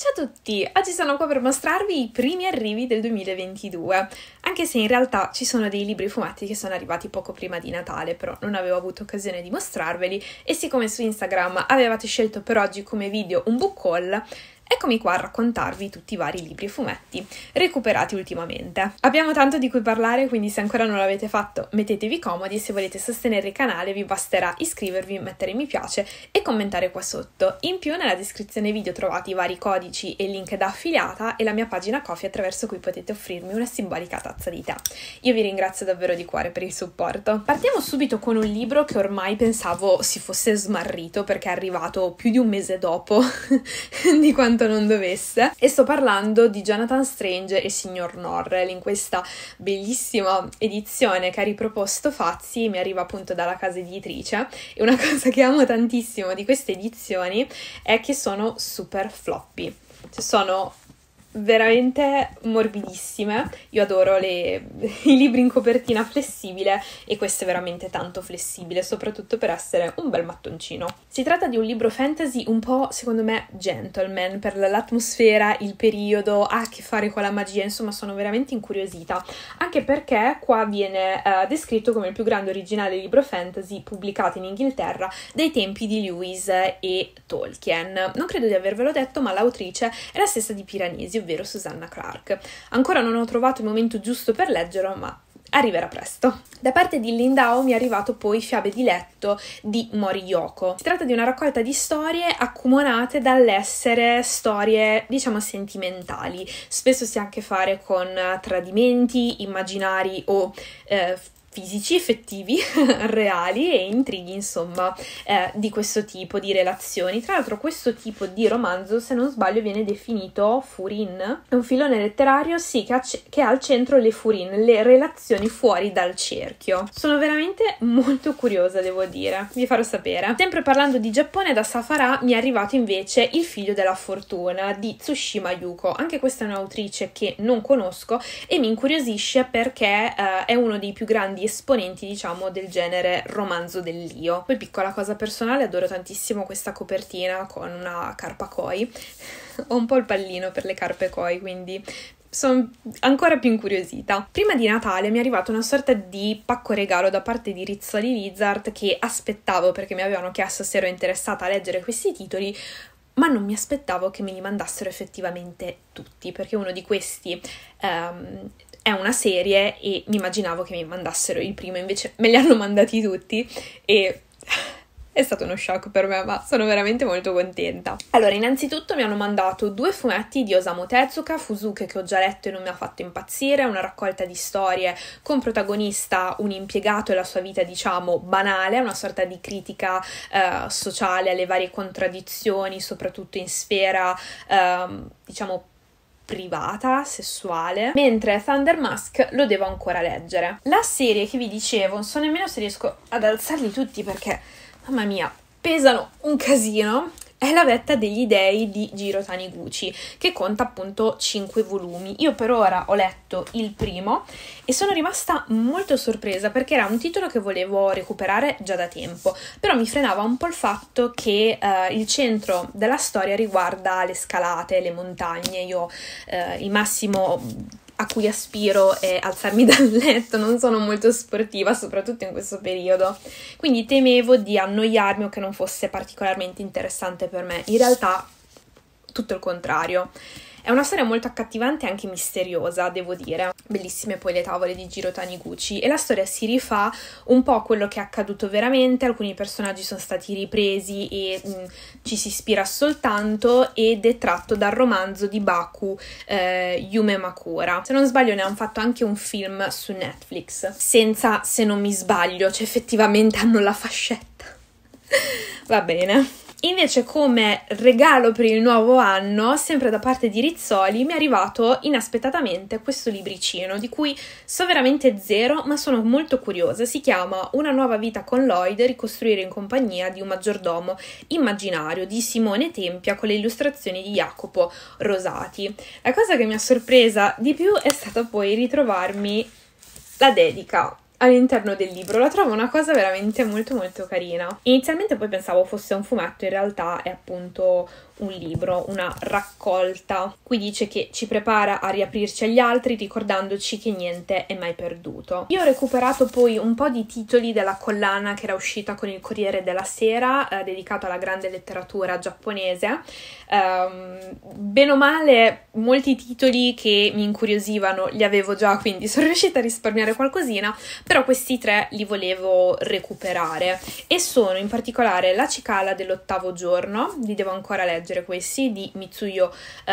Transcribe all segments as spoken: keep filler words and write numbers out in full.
Ciao a tutti, oggi sono qua per mostrarvi i primi arrivi del duemilaventidue, anche se in realtà ci sono dei libri fumetti che sono arrivati poco prima di Natale, però non avevo avuto occasione di mostrarveli e siccome su Instagram avevate scelto per oggi come video un book haul, eccomi qua a raccontarvi tutti i vari libri e fumetti recuperati ultimamente. Abbiamo tanto di cui parlare, quindi se ancora non l'avete fatto mettetevi comodi e se volete sostenere il canale vi basterà iscrivervi, mettere mi piace e commentare qua sotto. In più nella descrizione video trovate i vari codici e link da affiliata e la mia pagina Ko-fi attraverso cui potete offrirmi una simbolica tazza di tè. Io vi ringrazio davvero di cuore per il supporto. Partiamo subito con un libro che ormai pensavo si fosse smarrito perché è arrivato più di un mese dopo di quanto non dovesse, e sto parlando di Jonathan Strange e il signor Norrell in questa bellissima edizione che ha riproposto Fazzi, mi arriva appunto dalla casa editrice, e una cosa che amo tantissimo di queste edizioni è che sono super floppy, cioè sono veramente morbidissime. Io adoro le, i libri in copertina flessibile e questo è veramente tanto flessibile, soprattutto per essere un bel mattoncino. Si tratta di un libro fantasy un po', secondo me, gentleman, per l'atmosfera, il periodo, ha a che fare con la magia, insomma sono veramente incuriosita, anche perché qua viene eh, descritto come il più grande originale libro fantasy pubblicato in Inghilterra dei tempi di Lewis e Tolkien. Non credo di avervelo detto, ma l'autrice è la stessa di Piranesi, ovvero Susanna Clarke. Ancora non ho trovato il momento giusto per leggerlo, ma arriverà presto. Da parte di Lindau mi è arrivato poi Fiabe di letto di Mori Yoko. Si tratta di una raccolta di storie accomunate dall'essere storie, diciamo, sentimentali. Spesso si ha a che fare con tradimenti, immaginari o eh, fisici, effettivi, reali e intrighi, insomma, eh, di questo tipo di relazioni. Tra l'altro questo tipo di romanzo, se non sbaglio, viene definito Furin, è un filone letterario, sì, che ha, che ha al centro le Furin, le relazioni fuori dal cerchio. Sono veramente molto curiosa, devo dire, vi farò sapere. Sempre parlando di Giappone, da Safara mi è arrivato invece Il figlio della fortuna di Tsushima Yuko. Anche questa è un'autrice che non conosco e mi incuriosisce perché eh, è uno dei più grandi esponenti, diciamo, del genere romanzo dell'io. Poi, piccola cosa personale, adoro tantissimo questa copertina con una carpa koi. Ho un po' il pallino per le carpe koi, quindi sono ancora più incuriosita. Prima di Natale mi è arrivata una sorta di pacco regalo da parte di Rizzoli Lizard che aspettavo perché mi avevano chiesto se ero interessata a leggere questi titoli, ma non mi aspettavo che me li mandassero effettivamente tutti, perché uno di questi um, è una serie e mi immaginavo che mi mandassero il primo, invece me li hanno mandati tutti e è stato uno shock per me, ma sono veramente molto contenta. Allora, innanzitutto mi hanno mandato due fumetti di Osamu Tezuka, Fusuke, che ho già letto e non mi ha fatto impazzire, una raccolta di storie con protagonista un impiegato e la sua vita, diciamo, banale, una sorta di critica eh, sociale alle varie contraddizioni, soprattutto in sfera, eh, diciamo, privata, sessuale, mentre Thunder Mask lo devo ancora leggere. La serie che vi dicevo, non so nemmeno se riesco ad alzarli tutti perché, mamma mia, pesano un casino, è La vetta degli dei di Jiro Taniguchi, che conta appunto cinque volumi. Io per ora ho letto il primo e sono rimasta molto sorpresa perché era un titolo che volevo recuperare già da tempo, però mi frenava un po' il fatto che eh, il centro della storia riguarda le scalate, le montagne. Io eh, il massimo a cui aspiro è alzarmi dal letto, non sono molto sportiva, soprattutto in questo periodo, quindi temevo di annoiarmi o che non fosse particolarmente interessante per me. In realtà tutto il contrario. È una storia molto accattivante e anche misteriosa, devo dire. Bellissime poi le tavole di Jiro Taniguchi e la storia si rifà un po' a quello che è accaduto veramente, alcuni personaggi sono stati ripresi e mh, ci si ispira soltanto, ed è tratto dal romanzo di Baku eh, Yume Makura. Se non sbaglio ne hanno fatto anche un film su Netflix, senza se non mi sbaglio, cioè effettivamente hanno la fascetta. Va bene. Invece come regalo per il nuovo anno, sempre da parte di Rizzoli, mi è arrivato inaspettatamente questo libricino di cui so veramente zero, ma sono molto curiosa. Si chiama Una nuova vita con Lloyd, ricostruire in compagnia di un maggiordomo immaginario di Simone Tempia con le illustrazioni di Jacopo Rosati. La cosa che mi ha sorpresa di più è stata poi ritrovarmi la dedica all'interno del libro. La trovo una cosa veramente molto molto carina. Inizialmente poi pensavo fosse un fumetto, in realtà è appunto un libro, una raccolta. Qui dice che ci prepara a riaprirci agli altri ricordandoci che niente è mai perduto. Io ho recuperato poi un po' di titoli della collana che era uscita con il Corriere della Sera, eh, dedicato alla grande letteratura giapponese. Um, bene o male, molti titoli che mi incuriosivano li avevo già, quindi sono riuscita a risparmiare qualcosina, però questi tre li volevo recuperare e sono in particolare La cicala dell'ottavo giorno, li devo ancora leggere questi, di Mitsuyo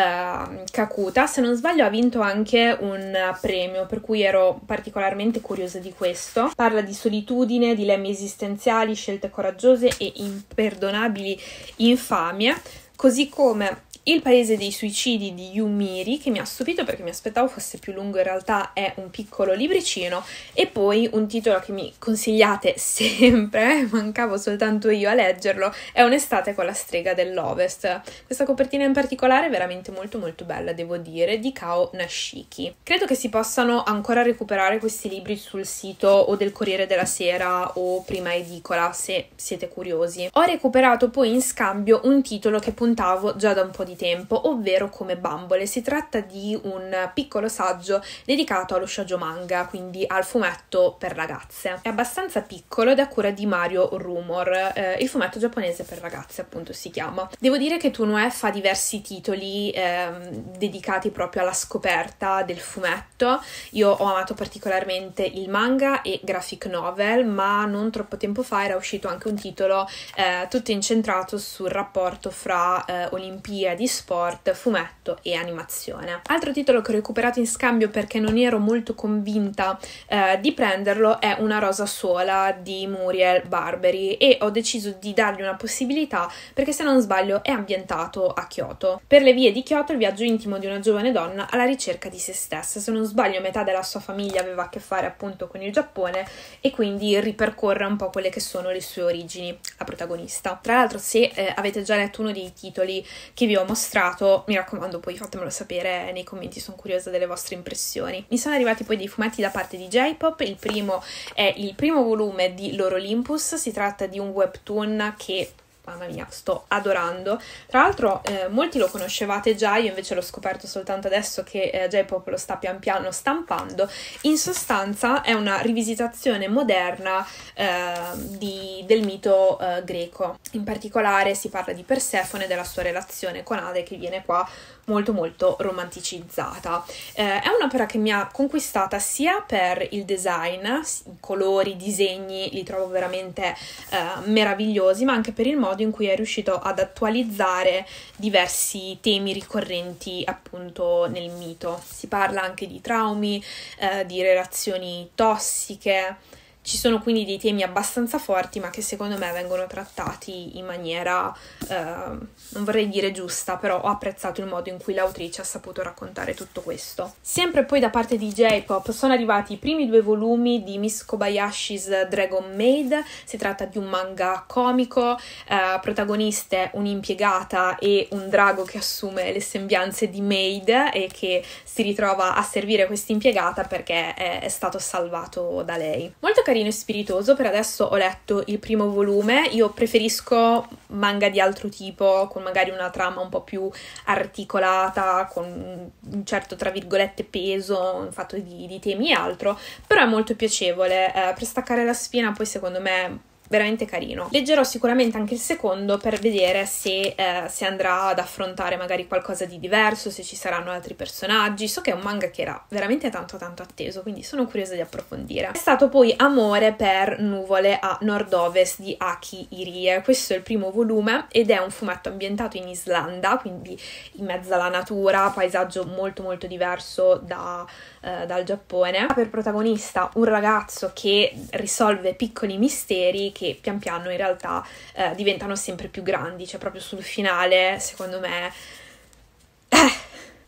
uh, Kakuta. Se non sbaglio ha vinto anche un premio, per cui ero particolarmente curiosa di questo. Parla di solitudine, dilemmi esistenziali, scelte coraggiose e imperdonabili infamie, così come Il paese dei suicidi di Yumiri, che mi ha stupito perché mi aspettavo fosse più lungo, in realtà è un piccolo libricino, e poi un titolo che mi consigliate sempre, mancavo soltanto io a leggerlo, è Un'estate con la strega dell'Ovest. Questa copertina in particolare è veramente molto molto bella, devo dire, di Kao Nashiki. Credo che si possano ancora recuperare questi libri sul sito o del Corriere della Sera o Prima Edicola, se siete curiosi. Ho recuperato poi in scambio un titolo che puntavo già da un po' di tempo, ovvero Come bambole. Si tratta di un piccolo saggio dedicato allo shoujo manga, quindi al fumetto per ragazze. È abbastanza piccolo ed è a cura di Mario Rumor, eh, il fumetto giapponese per ragazze appunto si chiama. Devo dire che Toonue fa diversi titoli eh, dedicati proprio alla scoperta del fumetto. Io ho amato particolarmente il manga e graphic novel, ma non troppo tempo fa era uscito anche un titolo eh, tutto incentrato sul rapporto fra eh, Olimpiadi, sport, fumetto e animazione. Altro titolo che ho recuperato in scambio perché non ero molto convinta eh, di prenderlo è Una rosa sola di Muriel Barberi, e ho deciso di dargli una possibilità perché, se non sbaglio, è ambientato a Kyoto. Per le vie di Kyoto, il viaggio intimo di una giovane donna alla ricerca di se stessa. Se non sbaglio, metà della sua famiglia aveva a che fare appunto con il Giappone e quindi ripercorre un po' quelle che sono le sue origini, la protagonista. Tra l'altro, se eh, avete già letto uno dei titoli che vi ho mostrato, mi raccomando, poi fatemelo sapere nei commenti, sono curiosa delle vostre impressioni. Mi sono arrivati poi dei fumetti da parte di J-Pop. Il primo è il primo volume di Loro Olympus, si tratta di un webtoon che, mamma mia, sto adorando. Tra l'altro eh, molti lo conoscevate già, io invece l'ho scoperto soltanto adesso che eh, J-Pop lo sta pian piano stampando. In sostanza è una rivisitazione moderna eh, di, del mito eh, greco. In particolare si parla di Persefone, della sua relazione con Ade, che viene qua molto molto romanticizzata. Eh, è un'opera che mi ha conquistata sia per il design, i colori, i disegni li trovo veramente eh, meravigliosi, ma anche per il modo in cui è riuscito ad attualizzare diversi temi ricorrenti appunto nel mito. Si parla anche di traumi, eh, di relazioni tossiche. Ci sono quindi dei temi abbastanza forti, ma che secondo me vengono trattati in maniera, eh, non vorrei dire giusta, però ho apprezzato il modo in cui l'autrice ha saputo raccontare tutto questo. Sempre poi da parte di J-Pop sono arrivati i primi due volumi di Miss Kobayashi's Dragon Maid. Si tratta di un manga comico, eh, protagoniste un'impiegata e un drago che assume le sembianze di Maid e che si ritrova a servire questa impiegata perché è, è stato salvato da lei. Molto carino e spiritoso. Per adesso ho letto il primo volume. Io preferisco manga di altro tipo, con magari una trama un po' più articolata, con un certo, tra virgolette, peso in fatto di, di temi e altro, però è molto piacevole, eh, per staccare la spina. Poi secondo me veramente carino. Leggerò sicuramente anche il secondo per vedere se, eh, se andrà ad affrontare magari qualcosa di diverso, se ci saranno altri personaggi. So che è un manga che era veramente tanto tanto atteso, quindi sono curiosa di approfondire. È stato poi Amore per nuvole a nord-ovest di Aki Irie. Questo è il primo volume ed è un fumetto ambientato in Islanda, quindi in mezzo alla natura, paesaggio molto molto diverso da, eh, dal Giappone. Ha per protagonista un ragazzo che risolve piccoli misteri che pian piano in realtà eh, diventano sempre più grandi. Cioè proprio sul finale, secondo me, eh,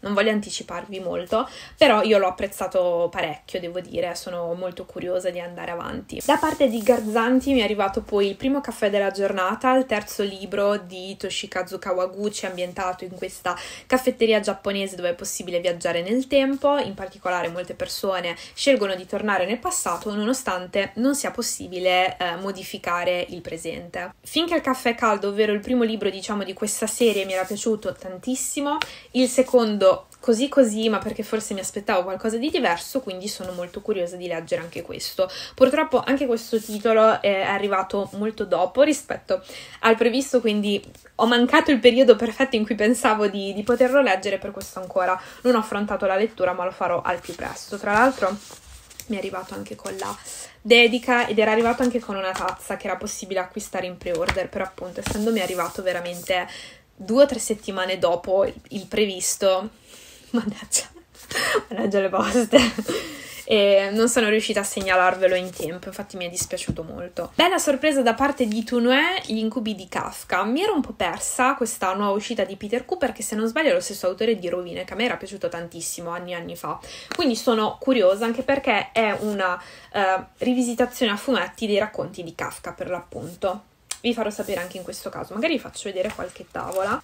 non voglio anticiparvi molto, però io l'ho apprezzato parecchio, devo dire, sono molto curiosa di andare avanti. Da parte di Garzanti mi è arrivato poi il primo caffè della giornata, il terzo libro di Toshikazu Kawaguchi, ambientato in questa caffetteria giapponese dove è possibile viaggiare nel tempo. In particolare molte persone scelgono di tornare nel passato nonostante non sia possibile eh, modificare il presente. Finché il caffè è caldo, ovvero il primo libro diciamo di questa serie, mi era piaciuto tantissimo, il secondo così così, ma perché forse mi aspettavo qualcosa di diverso, quindi sono molto curiosa di leggere anche questo. Purtroppo anche questo titolo è arrivato molto dopo rispetto al previsto, quindi ho mancato il periodo perfetto in cui pensavo di, di poterlo leggere, per questo ancora non ho affrontato la lettura, ma lo farò al più presto. Tra l'altro mi è arrivato anche con la dedica ed era arrivato anche con una tazza che era possibile acquistare in pre-order, però appunto essendomi arrivato veramente due o tre settimane dopo il, il previsto, mannaggia, mannaggia le poste, e non sono riuscita a segnalarvelo in tempo, infatti mi è dispiaciuto molto. Bella sorpresa da parte di Toonue, Gli incubi di Kafka. Mi ero un po' persa questa nuova uscita di Peter Cooper, che se non sbaglio è lo stesso autore di Rovine, che a me era piaciuto tantissimo anni e anni fa, quindi sono curiosa anche perché è una uh, rivisitazione a fumetti dei racconti di Kafka, per l'appunto. Vi farò sapere anche in questo caso, magari vi faccio vedere qualche tavola.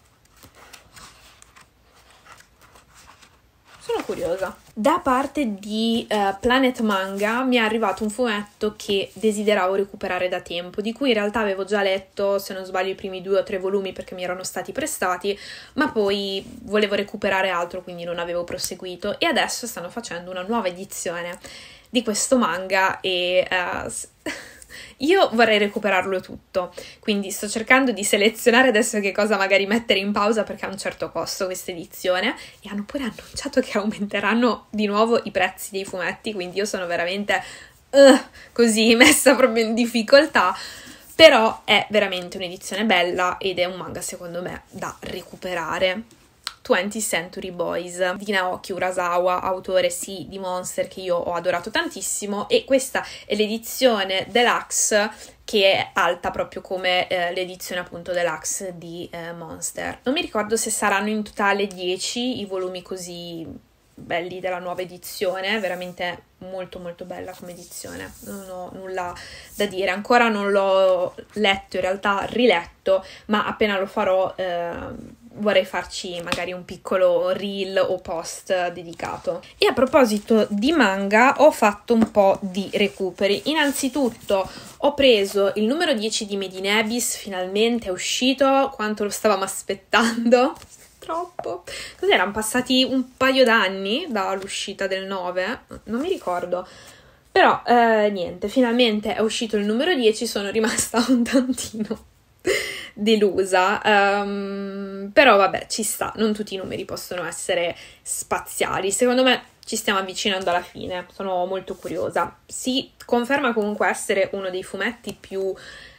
Sono curiosa. Da parte di uh, Planet Manga mi è arrivato un fumetto che desideravo recuperare da tempo, di cui in realtà avevo già letto, se non sbaglio, i primi due o tre volumi perché mi erano stati prestati, ma poi volevo recuperare altro, quindi non avevo proseguito, e adesso stanno facendo una nuova edizione di questo manga e uh, io vorrei recuperarlo tutto, quindi sto cercando di selezionare adesso che cosa magari mettere in pausa perché ha un certo costo questa edizione, e hanno pure annunciato che aumenteranno di nuovo i prezzi dei fumetti, quindi io sono veramente uh, così messa proprio in difficoltà, però è veramente un'edizione bella ed è un manga secondo me da recuperare. twentieth Century Boys di Naoki Urasawa, autore sì di Monster, che io ho adorato tantissimo, e questa è l'edizione deluxe che è alta proprio come eh, l'edizione appunto deluxe di eh, Monster. Non mi ricordo se saranno in totale dieci i volumi così belli della nuova edizione, veramente molto molto bella come edizione, non ho nulla da dire, ancora non l'ho letto, in realtà riletto, ma appena lo farò eh, vorrei farci magari un piccolo reel o post dedicato. E a proposito di manga, ho fatto un po' di recuperi. Innanzitutto ho preso il numero dieci di Made in Abyss, finalmente è uscito, quanto lo stavamo aspettando, troppo. Cos'erano passati un paio d'anni dall'uscita del nove? Non mi ricordo. Però eh, niente, finalmente è uscito il numero dieci, sono rimasta un tantino delusa, um, però vabbè, ci sta, non tutti i numeri possono essere spaziali, secondo me ci stiamo avvicinando alla fine, sono molto curiosa. Si conferma comunque essere uno dei fumetti più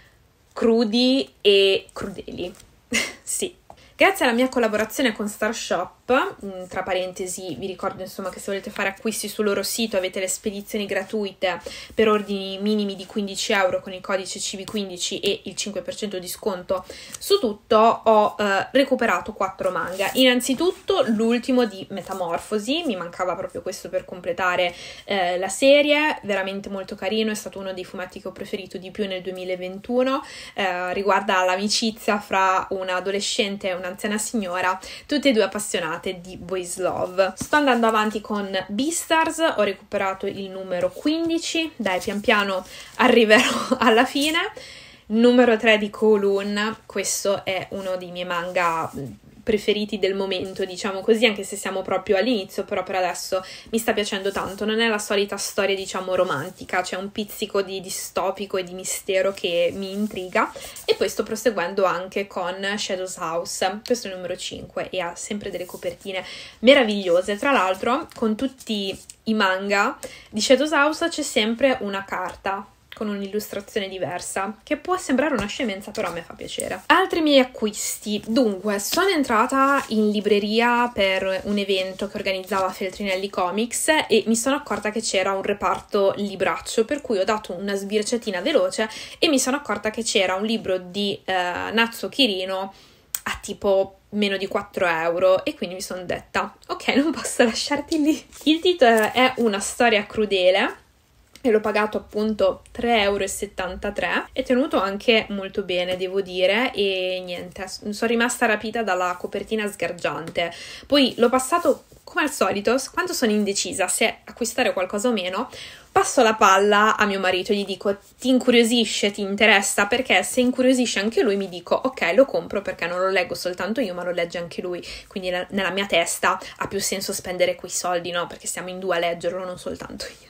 crudi e crudeli, sì. Grazie alla mia collaborazione con Star Shop, tra parentesi vi ricordo insomma che se volete fare acquisti sul loro sito avete le spedizioni gratuite per ordini minimi di quindici euro con il codice C V quindici e il cinque per cento di sconto su tutto, ho eh, recuperato quattro manga. Innanzitutto l'ultimo di Metamorfosi, mi mancava proprio questo per completare eh, la serie, veramente molto carino, è stato uno dei fumetti che ho preferito di più nel duemilaventuno, eh, riguarda l'amicizia fra un adolescente e una anziana signora, tutte e due appassionate di boys love. Sto andando avanti con Beastars, ho recuperato il numero quindici, dai pian piano arriverò alla fine. Numero tre di Kowloon, questo è uno dei miei manga preferiti del momento, diciamo così, anche se siamo proprio all'inizio, però per adesso mi sta piacendo tanto. Non è la solita storia, diciamo, romantica, c'è un pizzico di distopico e di mistero che mi intriga, e poi sto proseguendo anche con Shadows House, questo è il numero cinque e ha sempre delle copertine meravigliose. Tra l'altro con tutti i manga di Shadows House c'è sempre una carta con un'illustrazione diversa, che può sembrare una scemenza, però a me fa piacere. Altri miei acquisti. Dunque, sono entrata in libreria per un evento che organizzava Feltrinelli Comics e mi sono accorta che c'era un reparto libraccio, per cui ho dato una sbirciatina veloce e mi sono accorta che c'era un libro di eh, Natsuo Kirino a tipo meno di quattro euro, e quindi mi sono detta ok, non posso lasciarti lì. Il titolo è Una storia crudele e l'ho pagato appunto tre euro e settantatré, è tenuto anche molto bene, devo dire, e niente, sono rimasta rapita dalla copertina sgargiante. Poi l'ho passato come al solito, quando sono indecisa se acquistare qualcosa o meno, passo la palla a mio marito e gli dico ti incuriosisce, ti interessa? Perché se incuriosisce anche lui mi dico ok, lo compro, perché non lo leggo soltanto io ma lo legge anche lui, quindi nella mia testa ha più senso spendere quei soldi, no? Perché siamo in due a leggerlo, non soltanto io.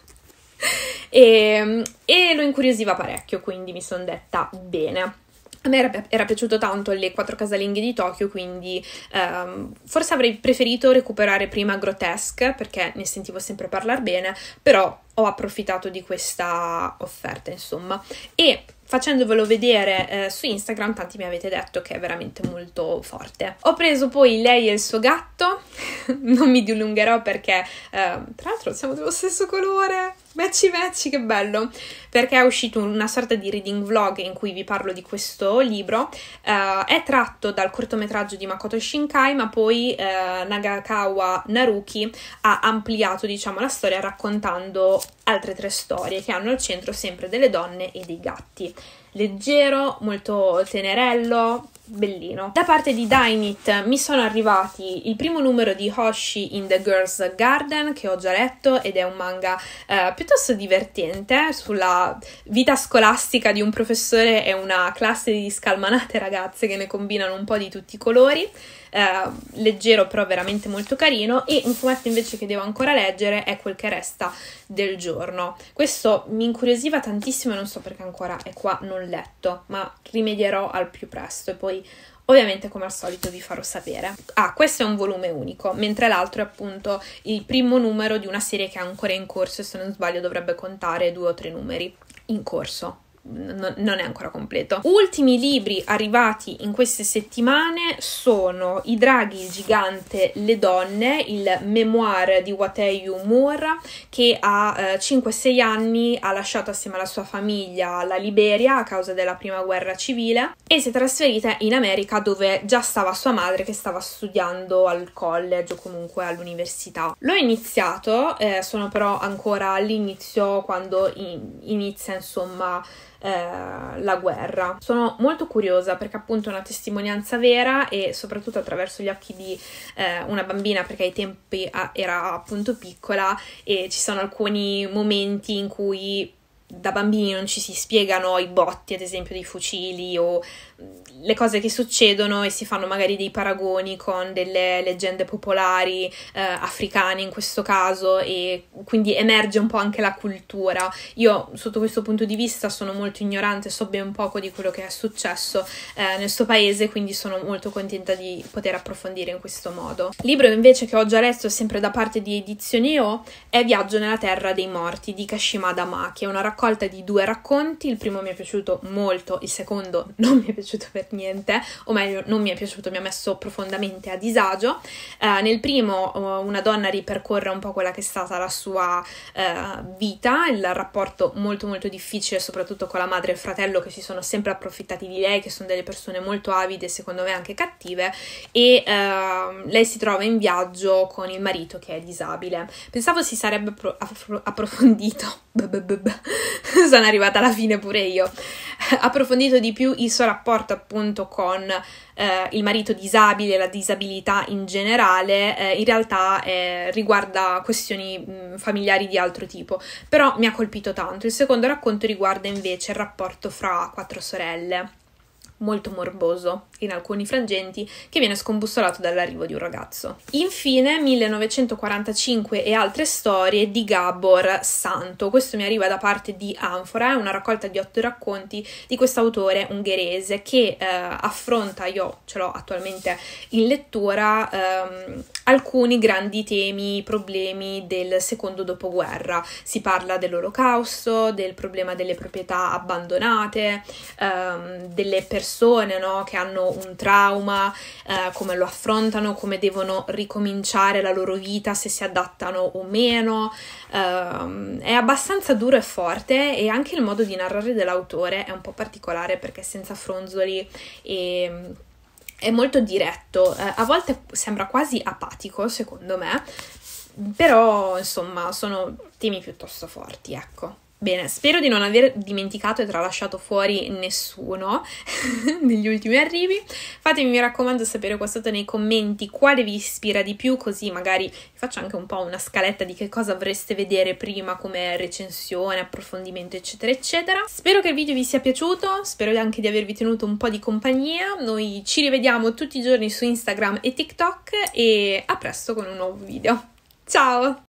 E, e lo incuriosiva parecchio, quindi mi sono detta bene. A me era, era piaciuto tanto Le quattro casalinghe di Tokyo, quindi um, forse avrei preferito recuperare prima Grotesque, perché ne sentivo sempre parlare bene, però ho approfittato di questa offerta, insomma. E facendovelo vedere eh, su Instagram, tanti mi avete detto che è veramente molto forte. Ho preso poi Lei e il suo gatto, non mi dilungherò perché, eh, tra l'altro siamo dello stesso colore, matchy matchy, che bello, perché è uscito una sorta di reading vlog in cui vi parlo di questo libro. Uh, è tratto dal cortometraggio di Makoto Shinkai, ma poi uh, Nagakawa Naruki ha ampliato, diciamo, la storia raccontando altre tre storie che hanno al centro sempre delle donne e dei gatti. Leggero, molto tenerello, bellino. Da parte di Dynit mi sono arrivati il primo numero di Hoshi in the Girls Garden, che ho già letto, ed è un manga eh, piuttosto divertente sulla vita scolastica di un professore e una classe di scalmanate ragazze che ne combinano un po' di tutti i colori. Uh, leggero però veramente molto carino. E un fumetto invece che devo ancora leggere è Quel che resta del giorno. Questo mi incuriosiva tantissimo e non so perché ancora è qua non letto, ma rimedierò al più presto e poi ovviamente come al solito vi farò sapere. Ah, questo è un volume unico, mentre l'altro è appunto il primo numero di una serie che è ancora in corso e se non sbaglio dovrebbe contare due o tre numeri in corso. Non è ancora completo. Ultimi libri arrivati in queste settimane sono I draghi, il gigante, le donne, il memoir di Watayu Moore, che a eh, cinque sei anni ha lasciato assieme alla sua famiglia la Liberia a causa della prima guerra civile e si è trasferita in America, dove già stava sua madre che stava studiando al college o comunque all'università. L'ho iniziato, eh, sono però ancora all'inizio, quando in- inizia insomma Eh, la guerra. Sono molto curiosa perché appunto è una testimonianza vera e soprattutto attraverso gli occhi di eh, una bambina, perché ai tempi ah, era appunto piccola e ci sono alcuni momenti in cui da bambini non ci si spiegano i botti, ad esempio, dei fucili o le cose che succedono e si fanno magari dei paragoni con delle leggende popolari eh, africane in questo caso, e quindi emerge un po' anche la cultura. Io sotto questo punto di vista sono molto ignorante, so ben poco di quello che è successo eh, nel suo paese, quindi sono molto contenta di poter approfondire in questo modo. Il libro invece che ho già letto, sempre da parte di Edizioni O, è Viaggio nella terra dei morti di Kashimada Maki. È una raccolta di due racconti, il primo mi è piaciuto molto, il secondo non mi è piaciuto per niente, o meglio non mi è piaciuto, mi ha messo profondamente a disagio. Uh, nel primo uh, una donna ripercorre un po' quella che è stata la sua uh, vita, il rapporto molto molto difficile soprattutto con la madre e il fratello, che si sono sempre approfittati di lei, che sono delle persone molto avide, secondo me anche cattive, e uh, lei si trova in viaggio con il marito che è disabile. Pensavo si sarebbe pro- appro- approfondito sono arrivata alla fine pure io approfondito di più il suo rapporto appunto con eh, il marito disabile, la disabilità in generale. Eh, in realtà eh, riguarda questioni mh, familiari di altro tipo, però mi ha colpito tanto. Il secondo racconto riguarda invece il rapporto fra quattro sorelle, molto morboso in alcuni frangenti, che viene scombussolato dall'arrivo di un ragazzo. Infine millenovecentoquarantacinque e altre storie di Gabor Santo. Questo mi arriva da parte di Anfora, è una raccolta di otto racconti di questo autore ungherese che eh, affronta, io ce l'ho attualmente in lettura, ehm, alcuni grandi temi, problemi del secondo dopoguerra. Si parla dell'olocausto, del problema delle proprietà abbandonate, ehm, delle persone, no, che hanno un trauma, eh, come lo affrontano, come devono ricominciare la loro vita, se si adattano o meno. Uh, è abbastanza duro e forte, e anche il modo di narrare dell'autore è un po' particolare perché senza fronzoli e è molto diretto, eh, a volte sembra quasi apatico secondo me, però insomma sono temi piuttosto forti, ecco. Bene, spero di non aver dimenticato e tralasciato fuori nessuno degli ultimi arrivi. Fatemi, mi raccomando, sapere qua sotto nei commenti quale vi ispira di più, così magari vi faccio anche un po' una scaletta di che cosa vorreste vedere prima come recensione, approfondimento, eccetera, eccetera. Spero che il video vi sia piaciuto, spero anche di avervi tenuto un po' di compagnia. Noi ci rivediamo tutti i giorni su Instagram e TikTok e a presto con un nuovo video. Ciao!